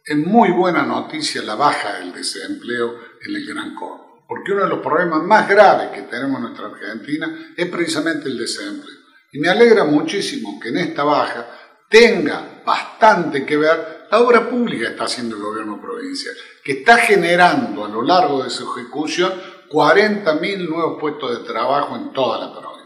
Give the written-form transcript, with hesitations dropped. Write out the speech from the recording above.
Es muy buena noticia la baja del desempleo en el Gran Córdoba, porque uno de los problemas más graves que tenemos en nuestra Argentina es precisamente el desempleo. Y me alegra muchísimo que en esta baja tenga bastante que ver la obra pública que está haciendo el gobierno provincial, que está generando a lo largo de su ejecución 40.000 nuevos puestos de trabajo en toda la provincia.